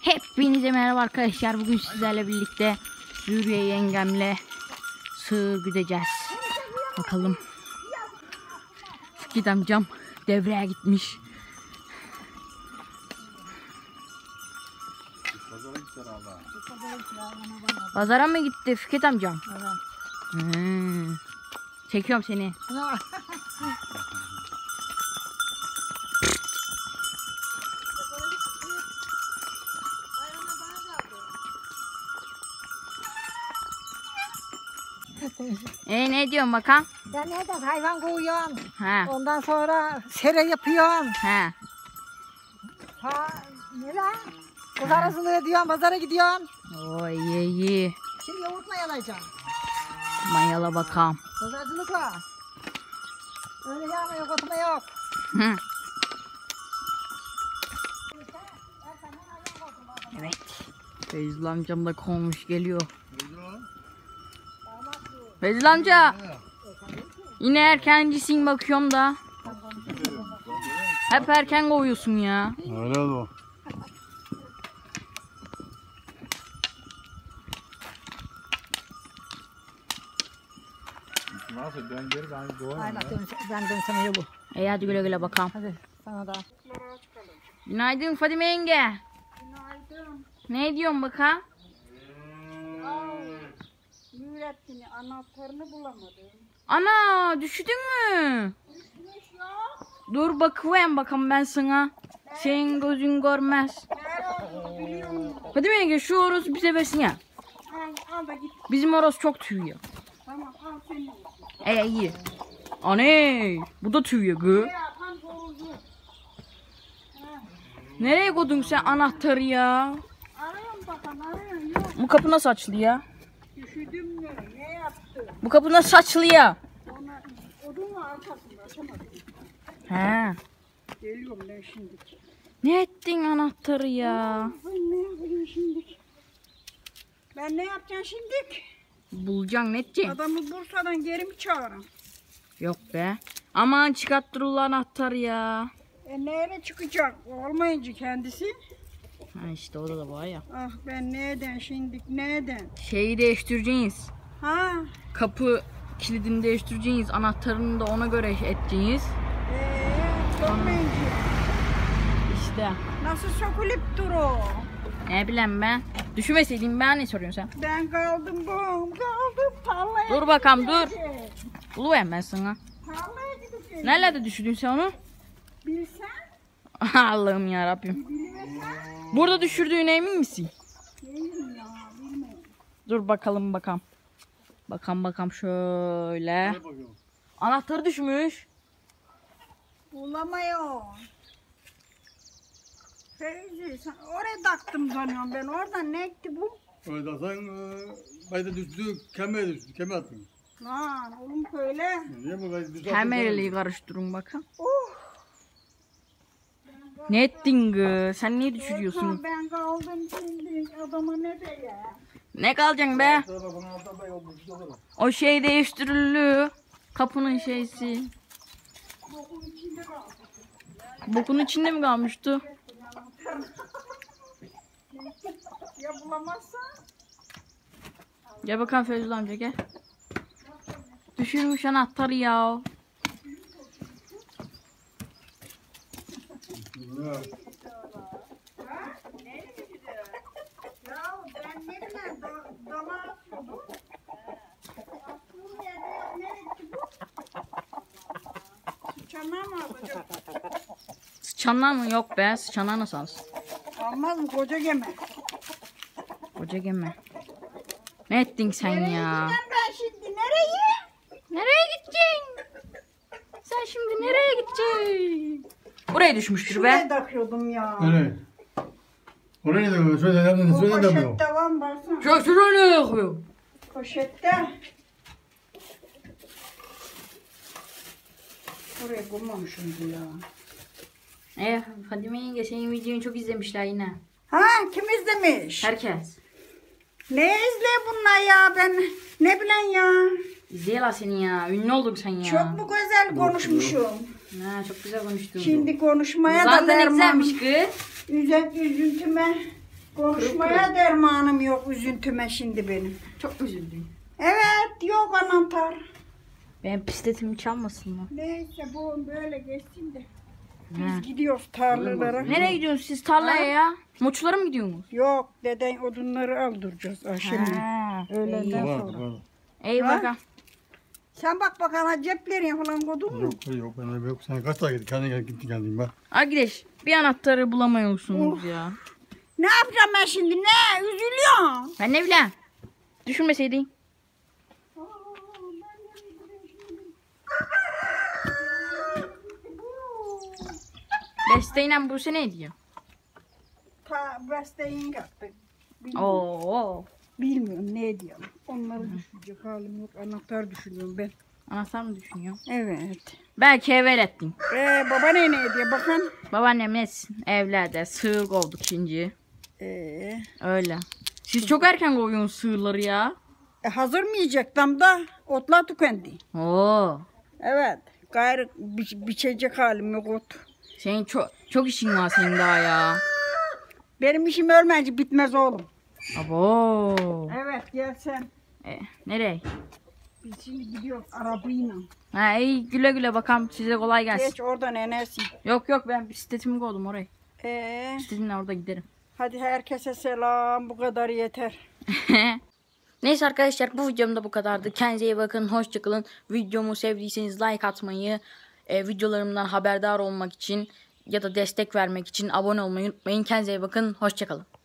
Hepinize merhaba arkadaşlar. Bugün sizlerle birlikte Züriye yengemle sığır güdeceğiz. Bakalım. Fikret amcam devreye gitmiş. Pazara mı gitti Fikret amcam? Evet. Çekiyorum seni. Ne diyorsun bakalım? Ya neden hayvan koyuyorsun? Ha. Ondan sonra sere yapıyorsun. Ha. Ha ne lan? Kızarasını ediyorsun, pazara gidiyorsun. Oy iyi. Şimdi yoğurt mayalayacaksın. Mayala bakalım. Pazarcılık var. Öyle yağma yok, otuma yok. Hı. Evet. Feyzul amcam da konmuş geliyor. Feyzul amca. Yine erkencisin bakıyorum da. Hep erken koyuyorsun ya. Öyle oldu. Nasıl ben geri ben doğayım. Aynen ben sana yolu. Hadi güle güle bakalım. Hadi sana da. Günaydın Fadime yenge. Günaydın. Ne diyorsun bakalım? Mürettin'i anahtarını bulamadım. Ana düştün mü? Düşmüş ya. Dur bakayım bakalım ben sana. Senin gözün görmez. Nerede olduğunu biliyor musun? Fadime yenge şu horozu bize versin ya. Al da git. Bizim horoz çok tüyüyor. Tamam al senin olsun. İyi. Aney bu da tüyüyor gı. Ya tam doğrucu. Nereye koydun sen anahtarı ya? Arıyorum bakalım arıyorum. Yok Bu kapı nasıl açılıyor ya? üşüdüm mü? Ne yaptı? Bu kapı nasıl açılıyor? Ona odun mu arkasında açamadım. He. Geliyorum ben şimdi. Ne ettin anahtarı ya? Ben ne yapayım şimdi? Ben ne yapacağım şimdi? Bulacaksın ne edeceksin? Adamı Bursa'dan geri mi çağırın? Yok be. Aman çıkarttır ulan anahtarı ya. Nereye çıkacak? Olmayınca kendisi. Ha işte orada da var ya. Ah ben neden şimdi neden? Şeyi değiştireceğiz. Ha? Kapı kilidini değiştireceğiz. Anahtarını da ona göre edeceğiz. Olmayınca. İşte. Nasıl sokulup duru? Ne bileyim ben. Düşmeseydin ben ne soruyorsun sen? Ben kaldım kaldım tarlaya. Dur bakalım dur. gideceğim. Buluverem ben sana. Tarlaya gideceğim. Nerelerde düşürdün sen onu? Bilsen. Allah'ım ya Rabbim. Bilmesen. Burada düşürdüğüne emin misin? Değilim ya bilmiyorum. Dur bakalım bakalım. Bakalım şöyle. Anahtarı düşmüş. Bulamıyor. Feyzi sen oraya taktım sanıyorum ben. Oradan ne ekti bu? Öyle sen bayda düştü, kemere düştü, kemere attın. Lan oğlum böyle. Niye mi bayda düştü? Kamerayı karıştırın bakın. Oh. Ne ettin gı? Sen niye düşürüyorsun? Ben kaldım şimdi adama ne de ya. Ne kalacaksın be? O şey değiştirildi. Kapının şeysi. Bokun içinde kaldım. Bokun içinde mi kalmıştı? Ya bulamazsan? Gel bakalım Feyzul amca gel. Düşürmüş anahtarı ya. Ya ben ne bileyim dama atıyordum. Attığım yerde ne ekti bu? Sıçanlar mı alacak? Sıçanlar mı? Yok be. Sıçanlar nasıl alsın? Almaz mı koca gemi? Koca gemi. Ne ettin sen ya? Gideceğim ben şimdi nereye? Nereye gideceksin? Sen şimdi nereye gideceksin? Buraya düşmüştür Şuraya be. takıyordum ya. Öyle. Oraya ne yapıyor? Şöyle yaptın, O şöyle yapıyor. poşette var mı baksana? Şuraya ne yapıyor? Poşette. Oraya koymamışım ya. Fadime yenge senin videonu çok izlemişler yine. Ha kim izlemiş? Herkes. Ne izle bunlar ya ben ne bilen ya. İzliyorlar seni ya. Ünlü oldun sen ya. Çok mu güzel konuşmuşum. Ha, çok güzel konuştun. Şimdi konuşmaya da Zaten derman. güzelmiş kız. Üzüntüme Konuşmaya dermanım yok üzüntüme şimdi benim. Çok üzüldüm. Evet yok anahtar. Benim bisikletimi çalmasın mı? Neyse bu böyle geçsin de. He. Biz gidiyoruz tarlalara. Nereye gidiyorsunuz siz tarlaya ya? Moçlara mı gidiyorsunuz? Yok deden odunları aldıracağız Aşırı. Ha, Öğlenden iyi. Var, sonra. var. İyi Ha? bakalım. Sen bak bakalım ceplerine falan koydun mu? Yok ben de yok. Sen kaç tane gittin? Kendin gel gittin kendin bak. Arkadaş bir anahtarı bulamıyorsunuz ya. Ne yapacağım ben şimdi? Ne? Üzülüyorum. Ben ne bileyim. Düşünmeseydin. Besteyle bu sene ne diyor? Ta besteyin yaptık. Oo. Bilmiyorum ne diyorum. Onları düşünecek halim yok. Anahtar düşünüyorum ben. Anahtar mı düşünüyor? Evet. Belki evvel ettin. Baba ne diyor bakın. Babaannem etsin. Evlerde sığır kovduk şimdi. Öyle. Siz çok erken koyuyorsunuz sığırları ya. Hazır mı yiyecek damda? Otla tükendi. Oo. Evet. Gayrı biçecek halim yok ot. Senin çok işin var senin daha ya. Benim işim ölmeyince bitmez oğlum. Abo. Evet gel sen. Nereye? Biz şimdi gidiyoruz arabayla. Ha iyi güle güle bakalım size kolay gelsin. Geç oradan enersin. Yok ben bisikletimi koydum oraya. Bisikletimle orada giderim. Hadi herkese selam. Bu kadar yeter. Neyse arkadaşlar bu videom da bu kadardı. Kendinize iyi bakın. Hoşçakalın. Videomu sevdiyseniz like atmayı, videolarımdan haberdar olmak için ya da destek vermek için abone olmayı unutmayın. Kendinize iyi bakın. Hoşçakalın.